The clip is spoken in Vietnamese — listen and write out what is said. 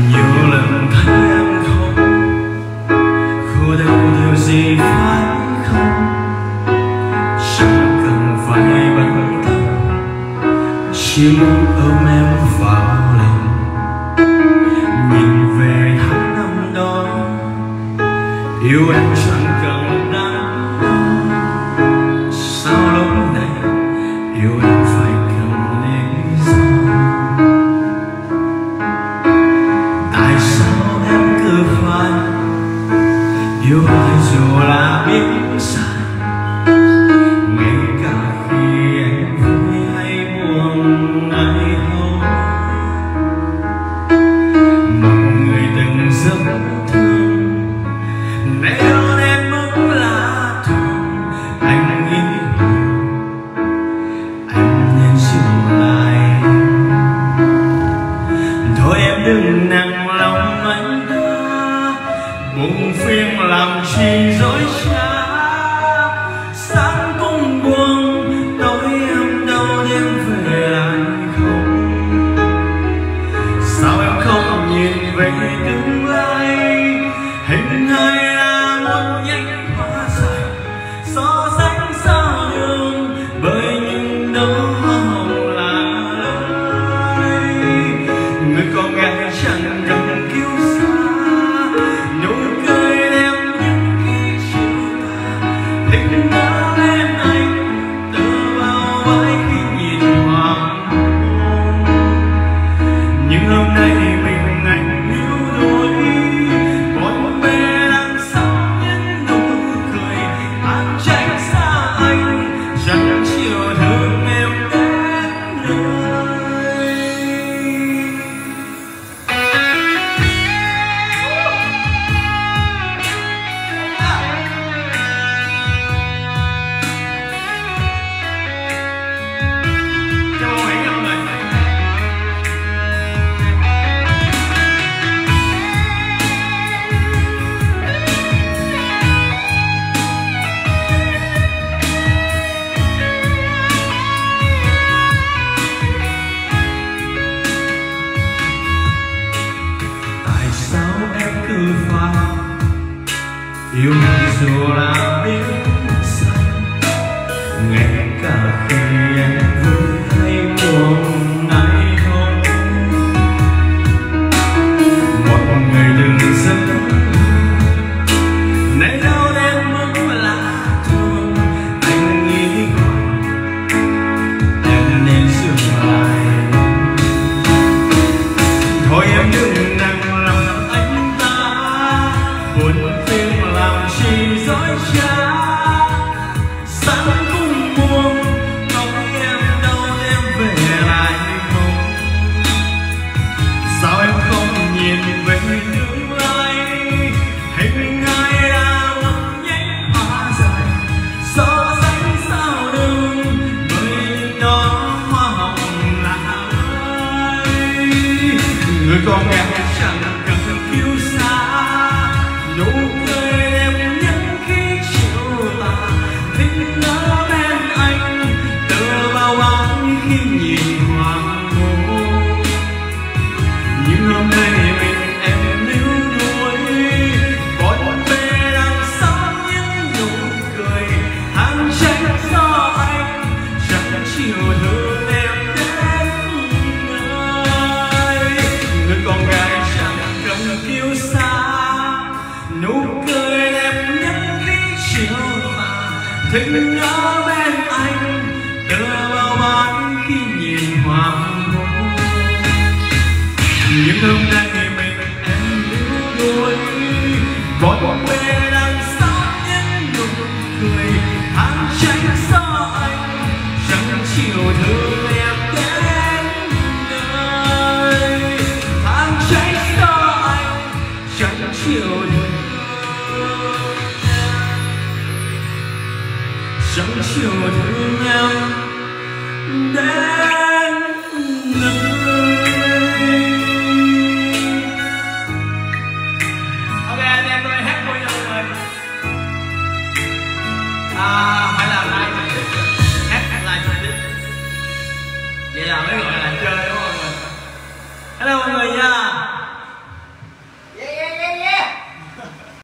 Nhiều lần thấy em không khô đau điều gì phải không, chẳng cần phải bận tâm, chỉ muốn ôm em vào lòng. Nhìn về tháng năm đó, yêu em chẳng cần đắn đo. Sao lúc này yêu em phải cần lý do? Tại sao em cứ phải yêu ai dù là biết sai, ngay cả khi em vui hay buồn ai không. Một người từng rất thương, nay đâu em cũng là thương. Anh nghĩ anh nên dừng lại. Thôi em đừng nặng lòng anh ta, buồn phiền làm chi dối trá. Sáng cũng buồn, tối em đâu đêm về lại không. Sao em không nhìn về tương lai, hình hài là một nhánh hoa dài, so sánh sao đường bởi những đóa hoa hồng là lời. Người con gái chẳng cần kiêu sa, nụ cười đẹp những khi chiều tà. Tình đã lên anh tựa vào vai khi nhìn hoàng hôn. Nhưng hôm nay mình anh yếu đuối, bốn bề đằng sau những nụ cười. Anh tránh xa anh, chẳng chiều thương em đến nơi. Cho mọi người mọi người. Tại sao em cứ phải yêu dù là biết sai, ngay cả khi em vui hay buồn ai không. Một người đừng giận, nay đâu đến mức là thương. Anh nghĩ em nên dừng lại. Thôi em đừng nặng lòng anh ta, buồn phiền làm chi dối trá. Sáng cũng buồn, tối em đâu đêm về lại không. Sao em không nhìn về tương lai, hình hài là một nhánh hoa dài, so sánh sao đường bởi những đóa hoa hồng là lời. Người con gái chẳng cần kiêu sa, nụ cười đẹp những khi chiều tà. Tình ở bên anh tựa vào bóng khi nhìn hoàng hôn. Nhưng hôm nay mình em níu đuối, bốn bề đằng sau những nụ cười. Hàng tránh do anh, chẳng chiều thương em đến nơi. Người con gái chẳng cần kiêu sa, nụ cười đẹp nhất khi chiều tà. Tình ở bên anh tựa vào bóng khi nhìn hoàng hôn. Nhưng hôm nay mình em níu đuối, bốn bề đằng sau những nụ cười. Hàng tránh do anh, chẳng chiều thương em đến nơi. Hàng tránh do anh, chẳng chiều thương, chẳng chiều thương em đến nơi. Ok anh em tôi hát vui cho mọi người. Phải làm live hát live cho tiếp. Vậy là mới gọi là chơi đúng không mọi người? Hello mọi người nha.